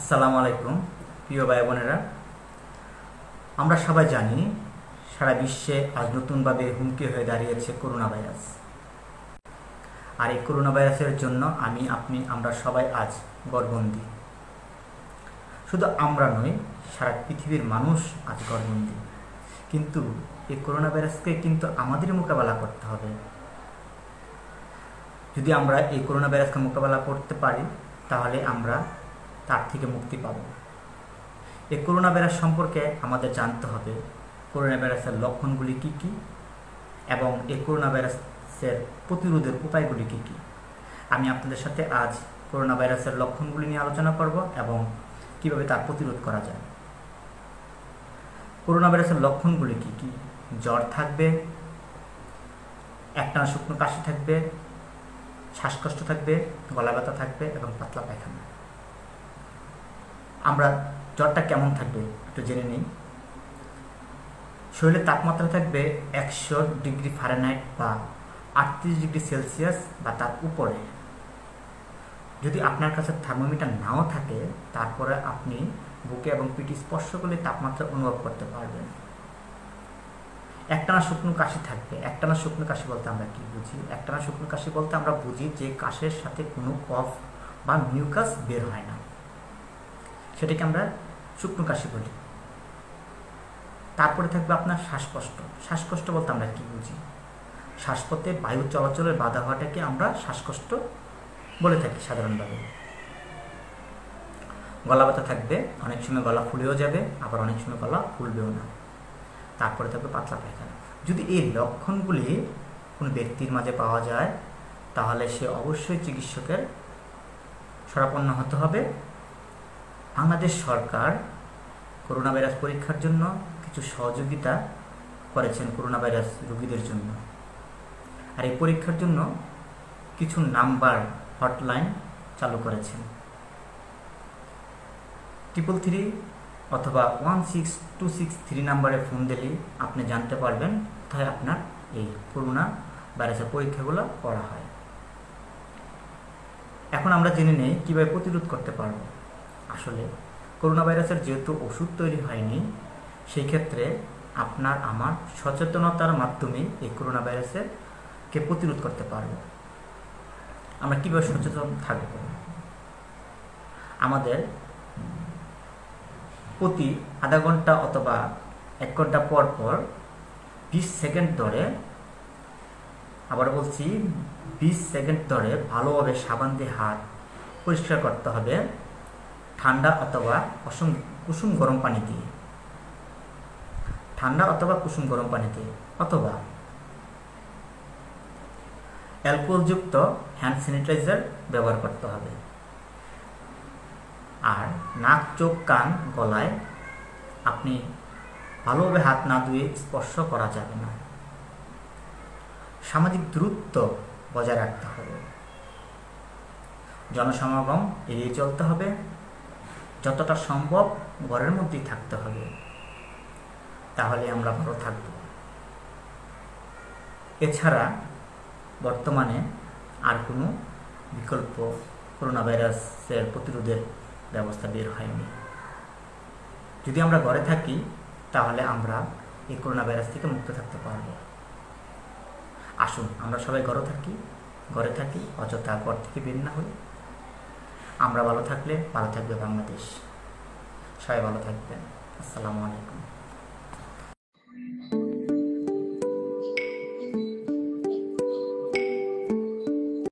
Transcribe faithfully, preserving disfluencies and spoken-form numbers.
আসসালামু আলাইকুম প্রিয় ভাই বোনেরা। আমরা সবাই জানি সারা বিশ্বে আজ নতুনভাবে হুমকি হয়ে দাঁড়িয়েছে করোনা ভাইরাস। আর এই করোনা ভাইরাসের জন্য আমি আপনি আমরা সবাই আজ ঘরবন্দি। শুধু আমরা নই, সারা পৃথিবীর মানুষ আজ ঘরবন্দি। কিন্তু এই করোনা ভাইরাসকে কিন্তু আমাদের মোকাবেলা করতে হবে। যদি আমরা এই করোনা ভাইরাসকে মোকাবেলা করতে পারি তাহলে আমরা তার থেকে মুক্তি পাব। এই করোনা ভাইরাস সম্পর্কে আমাদের জানতে হবে করোনা ভাইরাসের লক্ষণগুলি কি কি এবং এই করোনা ভাইরাসের প্রতিরোধের উপায়গুলি কি কি। আমি আপনাদের সাথে আজ করোনা ভাইরাসের লক্ষণগুলি নিয়ে আলোচনা করব এবং কিভাবে তার প্রতিরোধ করা যায়। করোনা ভাইরাসের লক্ষণগুলি কি কি? জ্বর থাকবে, একটানা শুকনো কাশি থাকবে, শ্বাসকষ্ট থাকবে, গলা ব্যথা থাকবে এবং পাতলা পায়খানা। আমরা জ্বরটা কেমন থাকবে একটু জেনে নিই। শরীরের তাপমাত্রা থাকবে একশো ডিগ্রি ফারেনহাইট বা আটত্রিশ ডিগ্রি সেলসিয়াস বা তার উপরে। যদি আপনার কাছে থার্মোমিটার নাও থাকে তারপরে আপনি বুকে এবং পিঠে স্পর্শ করলে তাপমাত্রা অনুভব করতে পারবেন। একটানা শুকনো কাশি থাকবে। একটানা শুকনো কাশি বলতে আমরা কি বুঝি? একটানা শুকনো কাশি বলতে আমরা বুঝি যে কাশের সাথে কোনো কফ বা মিউকাস বের হয় না, সেটাকে আমরা শুকনো কাশি বলি। তারপরে থাকবে আপনার শ্বাসকষ্ট। শ্বাসকষ্ট বলতে আমরা কি বুঝি? শ্বাসপথে বায়ু চলাচলের বাধা হওয়াটাকে আমরা শ্বাসকষ্ট বলে থাকি সাধারণভাবে। গলা ব্যথা থাকবে, অনেক সময় গলা ফুলেও যাবে, আবার অনেক সময় গলা ফুলবেও না। তারপরে থাকবে পাতলা পায়খানা। যদি এই লক্ষণগুলি কোনো ব্যক্তির মাঝে পাওয়া যায় তাহলে সে অবশ্যই চিকিৎসকের শরণাপন্ন হতে হবে। বাংলাদেশ সরকার করোনা ভাইরাস পরীক্ষার জন্য কিছু সহযোগিতা করেছেন করোনা ভাইরাস রোগীদের জন্য। আর এই পরীক্ষার জন্য কিছু নাম্বার হটলাইন চালু করেছেন। ট্রিপল থ্রি অথবা one six two six three নাম্বারে ফোন দিলে আপনি জানতে পারবেন কোথায় আপনার এই করোনা ভাইরাসের পরীক্ষাগুলো করা হয়। এখন আমরা জেনে নেই কীভাবে প্রতিরোধ করতে পারব। আসলে করোনা ভাইরাসের যেহেতু ওষুধ তৈরি হয়নি, সেই ক্ষেত্রে আপনার আমার সচেতনতার মাধ্যমে এই করোনা ভাইরাসের কে প্রতিরোধ করতে পারব। আমরা কীভাবে সচেতন থাকব? আমাদের প্রতি আধা ঘন্টা অথবা এক ঘন্টা পর পর বিশ সেকেন্ড ধরে, আবার বলছি বিশ সেকেন্ড ধরে ভালোভাবে সাবান দিয়ে হাত পরিষ্কার করতে হবে ঠান্ডা অথবা কুসুম কুসুম গরম পানি দিয়ে। ঠান্ডা অথবা কুসুম গরম পানি দিয়ে অথবা অ্যালকোহলযুক্ত হ্যান্ড স্যানিটাইজার ব্যবহার করতে হবে। আর নাক, চোখ, কান, গলায় আপনি ভালোভাবে হাত না ধুয়ে স্পর্শ করা যাবে না। সামাজিক দূরত্ব বজায় রাখতে হবে। জনসমাগম এড়িয়ে চলতে হবে। যতটা সম্ভব ঘরের মধ্যেই থাকতে হবে, তাহলে আমরা ভালো থাকব। এছাড়া বর্তমানে আর কোনো বিকল্প করোনা ভাইরাসের প্রতিরোধের ব্যবস্থা বের হয়নি। যদি আমরা ঘরে থাকি তাহলে আমরা এই করোনা ভাইরাস থেকে মুক্ত থাকতে পারব। আসুন আমরা সবাই ঘরে থাকি ঘরে থাকি অযথা ঘর থেকে বের না হই। আমরা ভালো থাকলে ভালো থাকবে বাংলাদেশ। সবাই ভালো থাকবেন। আসসালামু আলাইকুম।